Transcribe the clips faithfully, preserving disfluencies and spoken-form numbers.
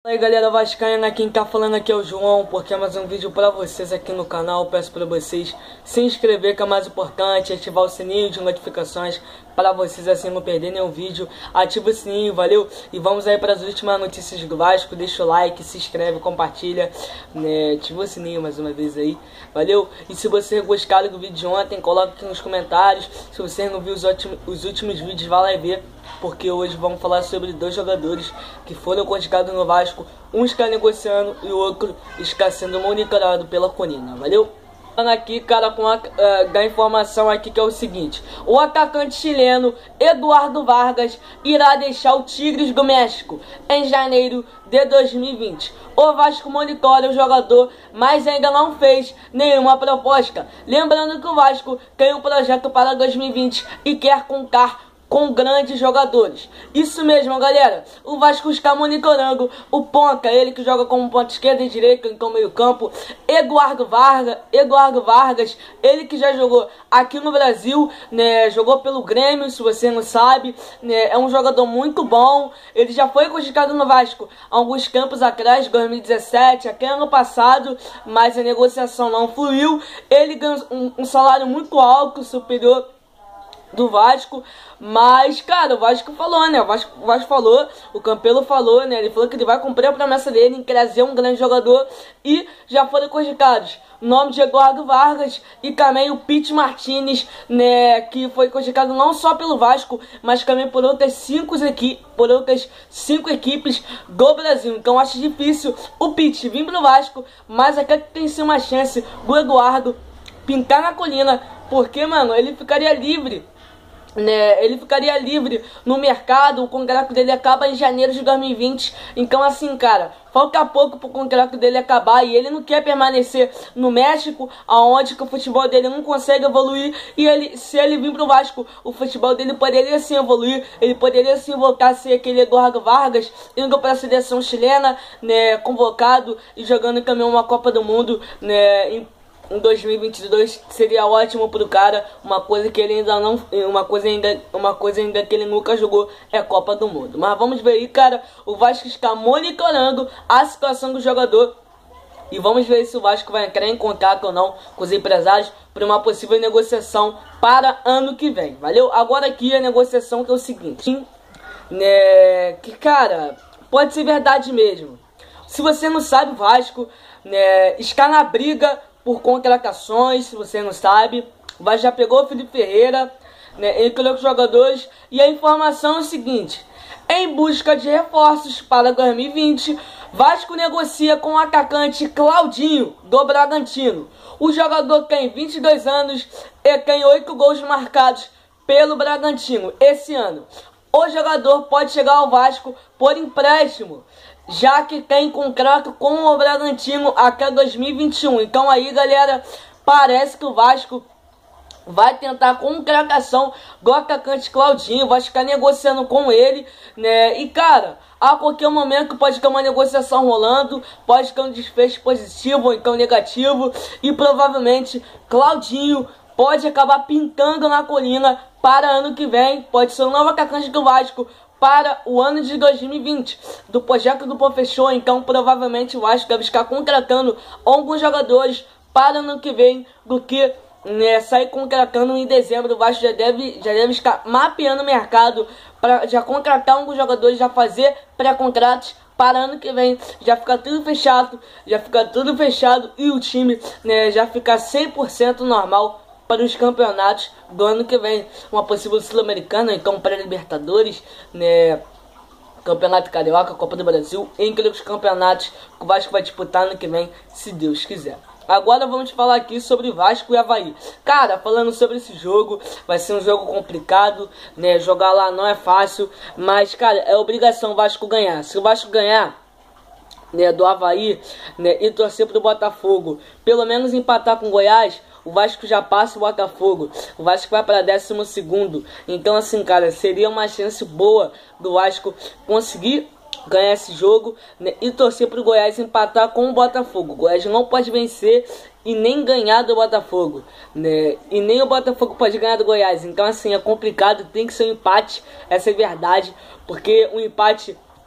E aí galera vascaína, quem tá falando aqui é o João, porque é mais um vídeo pra vocês aqui no canal. Peço pra vocês se inscrever, que é mais importante, ativar o sininho de notificações para vocês assim não perderem nenhum vídeo. Ativa o sininho, valeu? E vamos aí para as últimas notícias do Vasco. Deixa o like, se inscreve, compartilha, né? Ativa o sininho mais uma vez aí, valeu? E se você gostar do vídeo de ontem, coloca aqui nos comentários. Se você não viu os, ótimos, os últimos vídeos, vai lá e vê, porque hoje vamos falar sobre dois jogadores que foram convocados no Vasco. Um está negociando e o outro está sendo monitorado pela Colina, valeu? Aqui, cara, com a, uh, da informação aqui que é o seguinte: o atacante chileno Eduardo Vargas irá deixar o Tigres do México em janeiro de dois mil e vinte. O Vasco monitora o jogador, mas ainda não fez nenhuma proposta. Lembrando que o Vasco tem um projeto para dois mil e vinte e quer contar com grandes jogadores. Isso mesmo, galera. O Vasco está monitorando o ponta, ele que joga como ponta esquerda e direita, então meio campo, Eduardo Vargas, Eduardo Vargas, ele que já jogou aqui no Brasil, né, jogou pelo Grêmio, se você não sabe, né, é um jogador muito bom. Ele já foi cogitado no Vasco há alguns campos atrás, dois mil e dezessete, até ano passado, mas a negociação não fluiu. Ele ganhou um, um salário muito alto, superior do Vasco, mas, cara, o Vasco falou, né, o Vasco, o Vasco falou, o Campelo falou, né, ele falou que ele vai cumprir a promessa dele em trazer um grande jogador, e já foram cogitados o nome de Eduardo Vargas e também o Pity Martinez, né, que foi cogitado não só pelo Vasco, mas também por outras cinco, equi por outras cinco equipes do Brasil. Então acho difícil o Pity vir pro Vasco, mas aqui tem sim uma chance do Eduardo pintar na Colina, porque, mano, ele ficaria livre, né, ele ficaria livre no mercado. O contrato dele acaba em janeiro de dois mil e vinte. Então assim, cara, falta pouco pro contrato dele acabar e ele não quer permanecer no México, aonde que o futebol dele não consegue evoluir. E ele, se ele vir pro Vasco, o futebol dele poderia sim evoluir. Ele poderia sim voltar a ser aquele Eduardo Vargas, indo para a seleção chilena, né, convocado e jogando também uma Copa do Mundo, né, em em dois mil e vinte e dois. Seria ótimo pro cara. Uma coisa que ele ainda não, uma coisa ainda, uma coisa ainda que ele nunca jogou é Copa do Mundo. Mas vamos ver aí, cara. O Vasco está monitorando a situação do jogador e vamos ver se o Vasco vai entrar em contato ou não com os empresários para uma possível negociação para ano que vem. Valeu? Agora aqui a negociação, que é o seguinte, né, que, cara, pode ser verdade mesmo. Se você não sabe, o Vasco, né, está na briga por contratações. Se você não sabe, o Vasco já pegou o Felipe Ferreira, né, entre outros jogadores. E a informação é o seguinte: em busca de reforços para dois mil e vinte, Vasco negocia com o atacante Claudinho, do Bragantino. O jogador tem vinte e dois anos e tem oito gols marcados pelo Bragantino esse ano. O jogador pode chegar ao Vasco por empréstimo, já que tem contrato com o Bragantino até dois mil e vinte e um. Então aí, galera, parece que o Vasco vai tentar contratação do atacante Claudinho. Vai ficar negociando com ele, né? E, cara, a qualquer momento pode ter uma negociação rolando, pode ter um desfecho positivo ou então negativo, e provavelmente Claudinho pode acabar pintando na Colina para ano que vem. Pode ser o novo atacante do Vasco para o ano de dois mil e vinte, do projeto do Pô Fechou. Então provavelmente o Vasco deve estar contratando alguns jogadores para ano que vem, do que, né, sair contratando em dezembro. O Vasco já deve, já deve estar mapeando o mercado para já contratar alguns jogadores, já fazer pré-contratos para ano que vem, já fica tudo fechado, já fica tudo fechado e o time, né, já fica cem por cento normal para os campeonatos do ano que vem. Uma possível Sul-Americana, então para Libertadores, né, Campeonato Carioca, Copa do Brasil, entre os campeonatos que o Vasco vai disputar ano que vem, se Deus quiser. Agora vamos falar aqui sobre Vasco e Avaí. Cara, falando sobre esse jogo, vai ser um jogo complicado, né, jogar lá não é fácil, mas, cara, é obrigação o Vasco ganhar. Se o Vasco ganhar, né, do Avaí, né, e torcer pro Botafogo, pelo menos empatar com o Goiás, o Vasco já passa o Botafogo. O Vasco vai para décimo segundo. Então assim, cara, seria uma chance boa do Vasco conseguir ganhar esse jogo, né, e torcer pro Goiás empatar com o Botafogo. O Goiás não pode vencer e nem ganhar do Botafogo, né, e nem o Botafogo pode ganhar do Goiás. Então assim, é complicado, tem que ser um empate, essa é verdade, porque um empate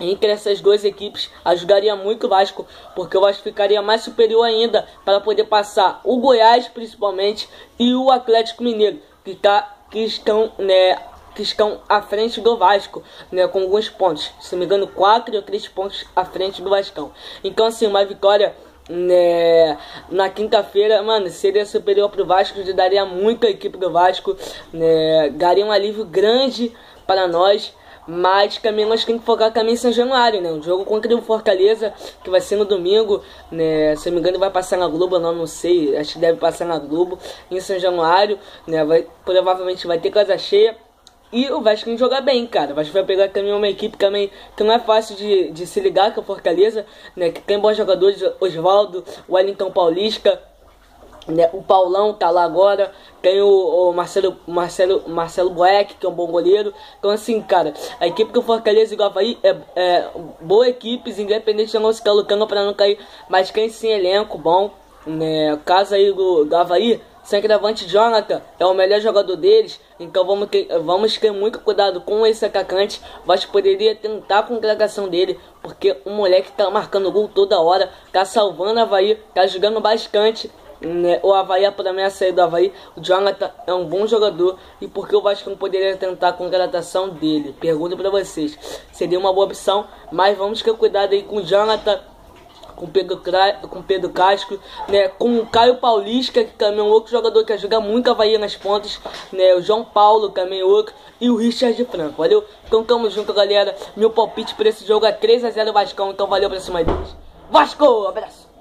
entre essas duas equipes ajudaria muito o Vasco, porque o Vasco ficaria mais superior ainda para poder passar o Goiás principalmente e o Atlético Mineiro, que, tá, que, estão, né, que estão à frente do Vasco, né, com alguns pontos, se não me engano quatro ou três pontos à frente do Vascão. Então assim, uma vitória, né, na quinta-feira, mano, seria superior pro Vasco, ajudaria muito a equipe do Vasco, né, daria um alívio grande para nós. Mas também nós temos que focar também em São Januário, né? Um jogo contra o Fortaleza, que vai ser no domingo, né? Se não me engano vai passar na Globo, não, não sei. Acho que deve passar na Globo, em São Januário, né? Vai, provavelmente vai ter casa cheia. E o Vasco tem que jogar bem, cara. O Vasco vai pegar também uma equipe também que não é fácil de, de se ligar, que é o Fortaleza, né? Que tem bons jogadores, Osvaldo, Wellington Paulista, né, o Paulão tá lá agora, tem o, o Marcelo, Marcelo, Marcelo Boeck, que é um bom goleiro. Então assim, cara, a equipe do Fortaleza e do Avaí é, é boa equipes, independente de não ficar lutando para não cair, mas quem sim elenco bom, né? O caso aí do, do Avaí, centroavante Jonathan é o melhor jogador deles, então vamos ter, vamos ter muito cuidado com esse atacante. Vasco poderia tentar a contratação dele, porque o moleque tá marcando gol toda hora, tá salvando o Avaí, tá jogando bastante. O Avaí, a promessa sair do Avaí, o Jonathan é um bom jogador. E por que o Vasco não poderia tentar a contratação dele? Pergunto pra vocês. Seria uma boa opção, mas vamos ter cuidado aí com o Jonathan, com Pedro, com Pedro Castro, né, com o Caio Paulista, que também é um outro jogador que ajuda muito a Avaí nas pontas, né, o João Paulo também é outro, e o Richard Franco, valeu? Então tamo junto, galera. Meu palpite para esse jogo é três a zero Vascão, então valeu pra cima deles. Vasco, abraço!